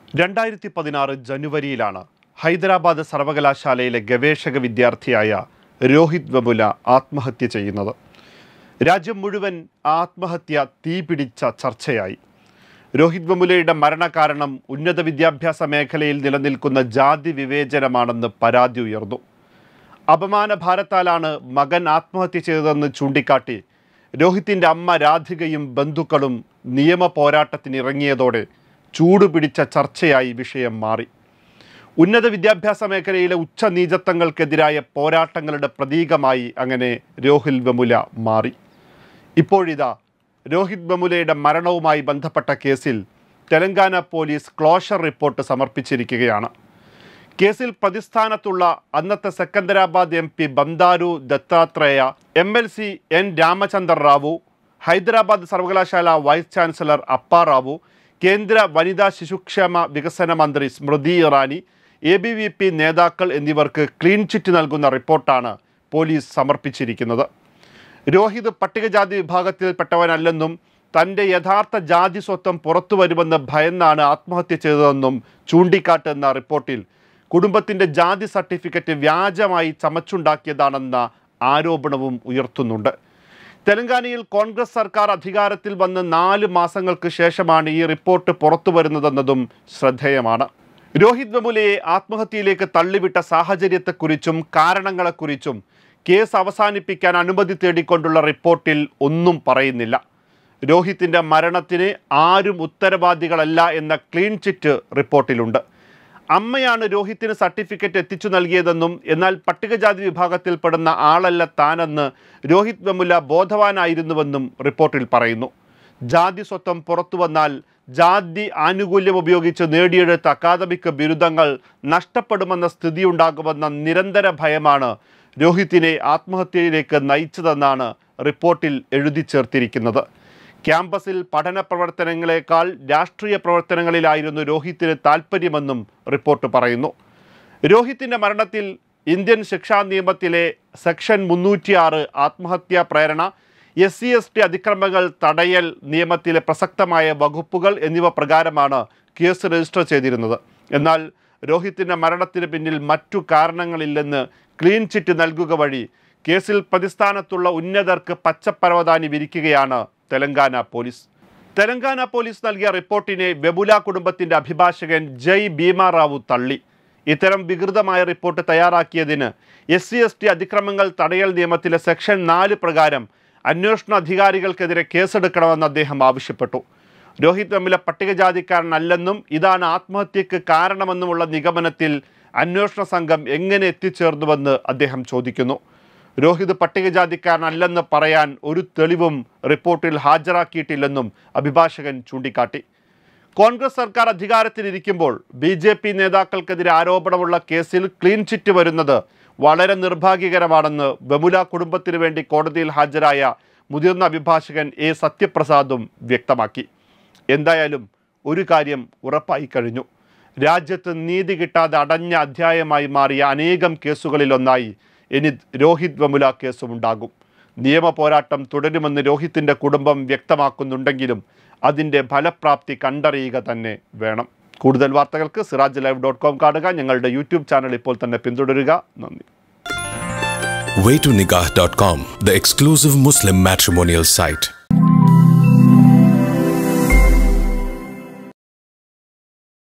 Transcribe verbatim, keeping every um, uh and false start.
രണ്ടായിരത്തി പതിനാറ് ജനുവരിയിലാണ് ഹൈദരാബാദ് സർവകലാശാലയിലെ ഗവേഷക വിദ്യാർത്ഥിയായ രോഹിത് വെമുല ആത്മഹത്യ ചെയ്യുന്നത്. രാജ്യം മുഴുവൻ ആത്മഹത്യ തീപിടിച്ച ചർച്ചയായി. രോഹിത് വെമുലയുടെ മരണകാരണം ഉന്നത വിദ്യാഭ്യാസ മേഖലയിൽ നിലനിൽക്കുന്ന ജാതി വിവേചനമാണെന്ന് പരാതി ഉയർന്നു. അപമാന ഭാരത്താലാണ് മകൻ ആത്മഹത്യ ചെയ്തതെന്ന് ചൂണ്ടിക്കാട്ടി രോഹിത്തിൻ്റെ അമ്മ രാധികയും ബന്ധുക്കളും നിയമ പോരാട്ടത്തിനിറങ്ങിയതോടെ ചൂടുപിടിച്ച ചർച്ചയായി വിഷയം മാറി. ഉന്നത വിദ്യാഭ്യാസ മേഖലയിലെ ഉച്ചനീചത്വങ്ങൾക്കെതിരായ പോരാട്ടങ്ങളുടെ പ്രതീകമായി അങ്ങനെ രോഹിത് വെമുല മാറി. ഇപ്പോഴിതാ രോഹിത് വെമുലയുടെ മരണവുമായി ബന്ധപ്പെട്ട കേസിൽ തെലങ്കാന പോലീസ് ക്ലോഷർ റിപ്പോർട്ട് സമർപ്പിച്ചിരിക്കുകയാണ്. കേസിൽ പ്രതിസ്ഥാനത്തുള്ള അന്നത്തെ Secunderabad M P Bandaru Dattatreya, M L C N Ramachandra Rao, Hyderabad സർവകലാശാല വൈസ് ചാൻസലർ അപ്പ റാവു, കേന്ദ്ര വനിതാ ശിശുക്ഷേമ വികസന മന്ത്രി Smriti Irani, A B V P നേതാക്കൾ എന്നിവർക്ക് ക്ലീൻ ചിറ്റ് നൽകുന്ന റിപ്പോർട്ടാണ് പോലീസ് സമർപ്പിച്ചിരിക്കുന്നത്. രോഹിത് പട്ടികജാതി വിഭാഗത്തിൽപ്പെട്ടവനല്ലെന്നും തൻ്റെ യഥാർത്ഥ ജാതി സ്വത്വം പുറത്തു വരുമെന്ന് ഭയന്നാണ് ആത്മഹത്യ ചെയ്തതെന്നും ചൂണ്ടിക്കാട്ടുന്ന റിപ്പോർട്ടിൽ കുടുംബത്തിൻ്റെ ജാതി സർട്ടിഫിക്കറ്റ് വ്യാജമായി ചമച്ചുണ്ടാക്കിയതാണെന്ന ആരോപണവും ഉയർത്തുന്നുണ്ട്. തെലങ്കാനയിൽ കോൺഗ്രസ് സർക്കാർ അധികാരത്തിൽ വന്ന് നാല് മാസങ്ങൾക്ക് ശേഷമാണ് ഈ റിപ്പോർട്ട് പുറത്തു വരുന്നതെന്നതും ശ്രദ്ധേയമാണ്. രോഹിത് വെമുലയെ ആത്മഹത്യയിലേക്ക് തള്ളിവിട്ട സാഹചര്യത്തെക്കുറിച്ചും കാരണങ്ങളെക്കുറിച്ചും കേസ് അവസാനിപ്പിക്കാൻ അനുമതി തേടിക്കൊണ്ടുള്ള റിപ്പോർട്ടിൽ ഒന്നും പറയുന്നില്ല. രോഹിത്തിൻ്റെ മരണത്തിന് ആരും ഉത്തരവാദികളല്ല എന്ന ക്ലീൻ ചിറ്റ് റിപ്പോർട്ടിലുണ്ട്. അമ്മയാണ് രോഹിത്തിന് സർട്ടിഫിക്കറ്റ് എത്തിച്ചു നൽകിയതെന്നും എന്നാൽ പട്ടികജാതി വിഭാഗത്തിൽപ്പെടുന്ന ആളല്ല താനെന്ന് രോഹിത് വെമുല ബോധവാനായിരുന്നുവെന്നും റിപ്പോർട്ടിൽ പറയുന്നു. ജാതി സ്വത്വം പുറത്തു വന്നാൽ ജാതി ആനുകൂല്യം ഉപയോഗിച്ച് നേടിയെടുത്ത അക്കാദമിക് ബിരുദങ്ങൾ നഷ്ടപ്പെടുമെന്ന സ്ഥിതിയുണ്ടാകുമെന്ന നിരന്തര ഭയമാണ് രോഹിത്തിനെ ആത്മഹത്യയിലേക്ക് നയിച്ചതെന്നാണ് റിപ്പോർട്ടിൽ എഴുതി ചേർത്തിരിക്കുന്നത്. ക്യാമ്പസിൽ പഠന പ്രവർത്തനങ്ങളെക്കാൾ രാഷ്ട്രീയ പ്രവർത്തനങ്ങളിലായിരുന്നു രോഹിത്തിന് താൽപ്പര്യമെന്നും റിപ്പോർട്ട് പറയുന്നു. രോഹിത്തിൻ്റെ മരണത്തിൽ ഇന്ത്യൻ ശിക്ഷാ നിയമത്തിലെ സെക്ഷൻ മുന്നൂറ്റി ആറ് ആത്മഹത്യാ പ്രേരണ, എസ് സി എസ് ടി അതിക്രമങ്ങൾ തടയൽ നിയമത്തിലെ പ്രസക്തമായ വകുപ്പുകൾ എന്നിവ പ്രകാരമാണ് കേസ് രജിസ്റ്റർ ചെയ്തിരുന്നത്. എന്നാൽ രോഹിത്തിൻ്റെ മരണത്തിന് പിന്നിൽ മറ്റു കാരണങ്ങളില്ലെന്ന് ക്ലീൻ ചിറ്റ് നൽകുക വഴി കേസിൽ പ്രതിസ്ഥാനത്തുള്ള ഉന്നതർക്ക് പച്ചപ്പരവതാനി വിരിക്കുകയാണ് തെലങ്കാന പോലീസ്. തെലങ്കാന പോലീസ് നൽകിയ റിപ്പോർട്ടിനെ വെമുല കുടുംബത്തിൻ്റെ അഭിഭാഷകൻ ജയ് ഭീമ റാവു തള്ളി. ഇത്തരം വികൃതമായ റിപ്പോർട്ട് തയ്യാറാക്കിയതിന് എസ് സി എസ് ടി അതിക്രമങ്ങൾ തടയൽ നിയമത്തിലെ സെക്ഷൻ നാല് പ്രകാരം അന്വേഷണ അധികാരികൾക്കെതിരെ കേസെടുക്കണമെന്ന് അദ്ദേഹം ആവശ്യപ്പെട്ടു. രോഹിത് വെമുല പട്ടികജാതിക്കാരനല്ലെന്നും ഇതാണ് ആത്മഹത്യക്ക് കാരണമെന്നുമുള്ള നിഗമനത്തിൽ അന്വേഷണ സംഘം എങ്ങനെ എത്തിച്ചേർന്നുവെന്ന് അദ്ദേഹം ചോദിക്കുന്നു. രോഹിത് പട്ടികജാതിക്കാരനല്ലെന്ന് പറയാൻ ഒരു തെളിവും റിപ്പോർട്ടിൽ ഹാജരാക്കിയിട്ടില്ലെന്നും അഭിഭാഷകൻ ചൂണ്ടിക്കാട്ടി. കോൺഗ്രസ് സർക്കാർ അധികാരത്തിലിരിക്കുമ്പോൾ ബി ജെ പി നേതാക്കൾക്കെതിരെ ആരോപണമുള്ള കേസിൽ ക്ലീൻ ചിറ്റ് വരുന്നത് വളരെ നിർഭാഗ്യകരമാണെന്ന് വെമുല കുടുംബത്തിനു വേണ്ടി കോടതിയിൽ ഹാജരായ മുതിർന്ന അഭിഭാഷകൻ എ സത്യപ്രസാദും വ്യക്തമാക്കി. എന്തായാലും ഒരു കാര്യം ഉറപ്പായി കഴിഞ്ഞു. രാജ്യത്ത് നീതി കിട്ടാതെ അടഞ്ഞ അധ്യായമായി മാറിയ അനേകം കേസുകളിലൊന്നായി ഇനി രോഹിത് വെമുല കേസുമുണ്ടാകും. നിയമ പോരാട്ടം തുടരുമെന്ന് രോഹിത്തിൻ്റെ കുടുംബം വ്യക്തമാക്കുന്നുണ്ടെങ്കിലും അതിൻ്റെ ഫലപ്രാപ്തി കണ്ടറിയുക തന്നെ വേണം. കൂടുതൽ വാർത്തകൾക്ക് സിറാജ് ലൈവ് ഡോട്ട് കോം കാണുക. ഞങ്ങളുടെ യൂട്യൂബ് ചാനൽ ഇപ്പോൾ തന്നെ പിന്തുടരുക. നന്ദി. way to nikah dot com, the exclusive Muslim matrimonial site.